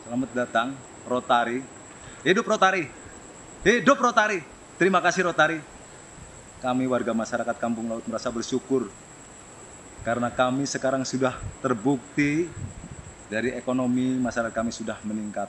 Selamat datang, Rotari. Hidup Rotari! Hidup Rotari! Terima kasih Rotari. Kami warga masyarakat Kampung Laut merasa bersyukur karena kami sekarang sudah terbukti dari ekonomi masyarakat kami sudah meningkat.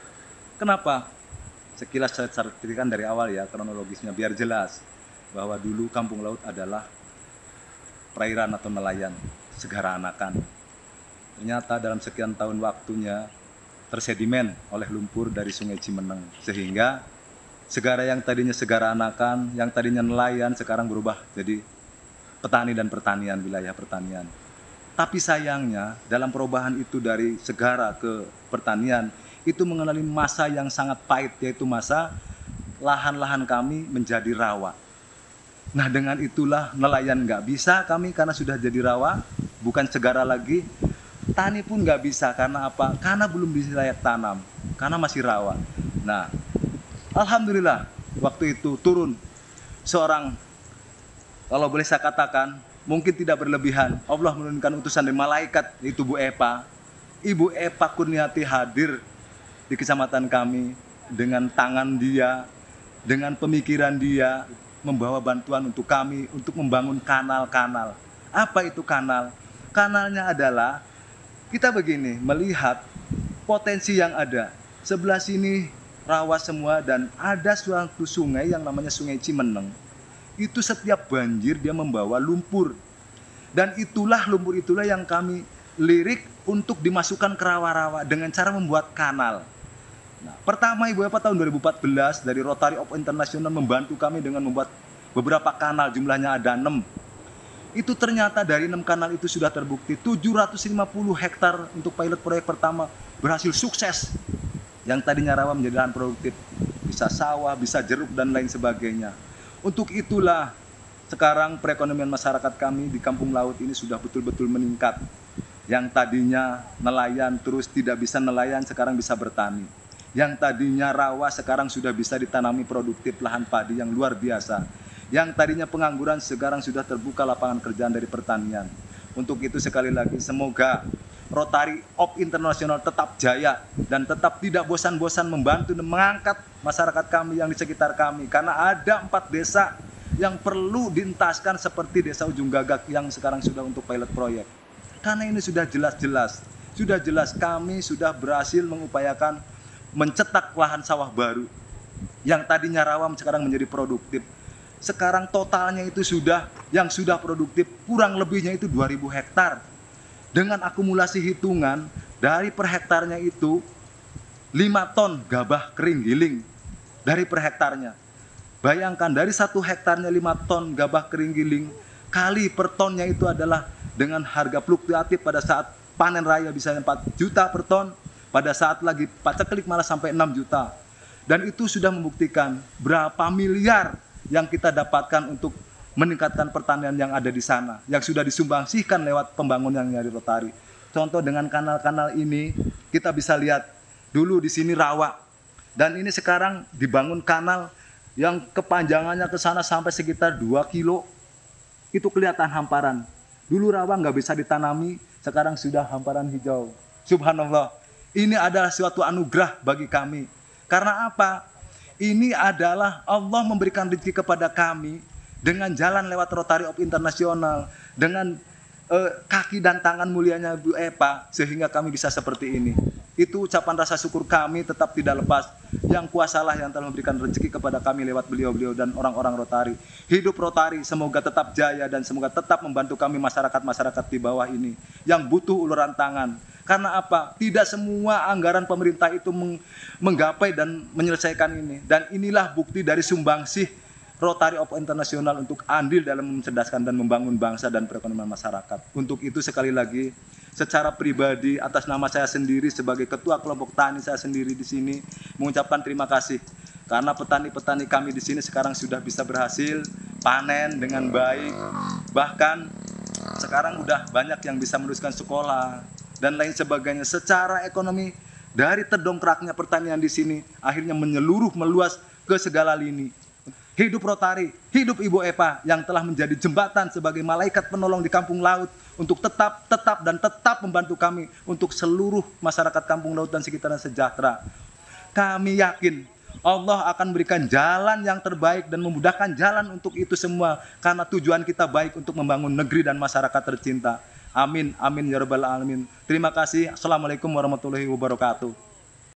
Kenapa? Sekilas saya ceritakan dari awal ya kronologisnya biar jelas bahwa dulu Kampung Laut adalah perairan atau nelayan, segara anakan. Ternyata dalam sekian tahun waktunya tersedimen oleh lumpur dari Sungai Cimeneng, sehingga segara yang tadinya segara anakan, yang tadinya nelayan sekarang berubah jadi petani dan pertanian, wilayah pertanian. Tapi sayangnya dalam perubahan itu dari segara ke pertanian itu mengalami masa yang sangat pahit, yaitu masa lahan-lahan kami menjadi rawa. Nah dengan itulah nelayan nggak bisa kami karena sudah jadi rawa, bukan segara lagi. Tani pun nggak bisa, karena apa? Karena belum bisa layak tanam, karena masih rawa. Nah, alhamdulillah waktu itu turun seorang, kalau boleh saya katakan, mungkin tidak berlebihan, Allah menurunkan utusan dari malaikat, yaitu Bu Epa. Ibu Epa Kurniati hadir di kecamatan kami dengan tangan dia, dengan pemikiran dia, membawa bantuan untuk kami untuk membangun kanal-kanal. Apa itu kanal? Kanalnya adalah kita begini, melihat potensi yang ada. Sebelah sini rawa semua dan ada suatu sungai yang namanya Sungai Cimeneng. Itu setiap banjir dia membawa lumpur. Dan lumpur itulah yang kami lirik untuk dimasukkan ke rawa-rawa dengan cara membuat kanal. Nah, pertama Ibu Epa tahun 2014 dari Rotary of International membantu kami dengan membuat beberapa kanal, jumlahnya ada 6. Itu ternyata dari 6 kanal itu sudah terbukti 750 hektar untuk pilot proyek pertama berhasil sukses. Yang tadinya rawa menjadi lahan produktif, bisa sawah, bisa jeruk dan lain sebagainya. Untuk itulah sekarang perekonomian masyarakat kami di Kampung Laut ini sudah betul-betul meningkat. Yang tadinya nelayan terus tidak bisa nelayan, sekarang bisa bertani. Yang tadinya rawa sekarang sudah bisa ditanami produktif, lahan padi yang luar biasa. Yang tadinya pengangguran sekarang sudah terbuka lapangan kerjaan dari pertanian. Untuk itu sekali lagi semoga Rotary of International tetap jaya dan tetap tidak bosan-bosan membantu dan mengangkat masyarakat kami yang di sekitar kami. Karena ada 4 desa yang perlu dientaskan seperti desa Ujung Gagak yang sekarang sudah untuk pilot proyek. Karena ini sudah jelas kami sudah berhasil mengupayakan mencetak lahan sawah baru. Yang tadinya rawa sekarang menjadi produktif. Sekarang totalnya itu yang sudah produktif kurang lebihnya itu 2000 hektar. Dengan akumulasi hitungan dari per hektarnya itu 5 ton gabah kering giling dari per hektarnya. Bayangkan dari 1 hektarnya 5 ton gabah kering giling kali per tonnya itu adalah dengan harga fluktuatif pada saat panen raya bisa 4 juta per ton, pada saat lagi paceklik malah sampai 6 juta. Dan itu sudah membuktikan berapa miliar yang kita dapatkan untuk meningkatkan pertanian yang ada di sana, yang sudah disumbangsikan lewat pembangunan dari Rotary. Contoh dengan kanal-kanal ini, kita bisa lihat dulu di sini rawa, dan ini sekarang dibangun kanal yang kepanjangannya ke sana sampai sekitar 2 kilo, itu kelihatan hamparan. Dulu rawa nggak bisa ditanami, sekarang sudah hamparan hijau. Subhanallah, ini adalah suatu anugerah bagi kami. Karena apa? Ini adalah Allah memberikan rezeki kepada kami dengan jalan lewat Rotary of International, dengan kaki dan tangan mulianya Bu Epa, sehingga kami bisa seperti ini. Itu ucapan rasa syukur kami tetap tidak lepas. Yang kuasalah yang telah memberikan rezeki kepada kami lewat beliau-beliau dan orang-orang Rotary. Hidup Rotary, semoga tetap jaya dan semoga tetap membantu kami masyarakat-masyarakat di bawah ini yang butuh uluran tangan. Karena apa? Tidak semua anggaran pemerintah itu menggapai dan menyelesaikan ini. Dan inilah bukti dari sumbangsih Rotary of International untuk andil dalam mencerdaskan dan membangun bangsa dan perekonomian masyarakat. Untuk itu sekali lagi, secara pribadi atas nama saya sendiri sebagai ketua kelompok tani saya sendiri di sini mengucapkan terima kasih. Karena petani-petani kami di sini sekarang sudah bisa berhasil panen dengan baik. Bahkan sekarang udah banyak yang bisa meneruskan sekolah dan lain sebagainya. Secara ekonomi dari terdongkraknya pertanian di sini akhirnya menyeluruh meluas ke segala lini. Hidup Rotari, hidup Ibu Eva yang telah menjadi jembatan sebagai malaikat penolong di Kampung Laut untuk tetap membantu kami untuk seluruh masyarakat Kampung Laut dan sekitarnya sejahtera. Kami yakin Allah akan berikan jalan yang terbaik dan memudahkan jalan untuk itu semua karena tujuan kita baik untuk membangun negeri dan masyarakat tercinta. Amin, amin ya rabbal alamin. Terima kasih. Assalamualaikum warahmatullahi wabarakatuh.